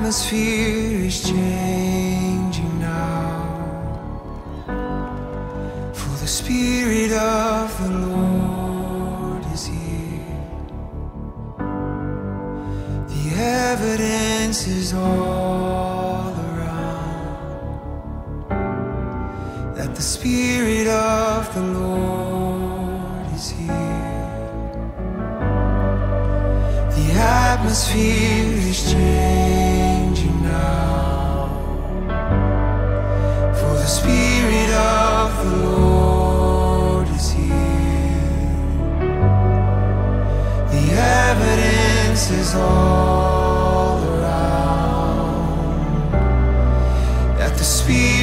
atmosphere is changing now, for the Spirit of the Lord is here. The evidence is all around that the Spirit of the Lord is here. The atmosphere is changing now, for the Spirit of the Lord is here. The evidence is all around that the Spirit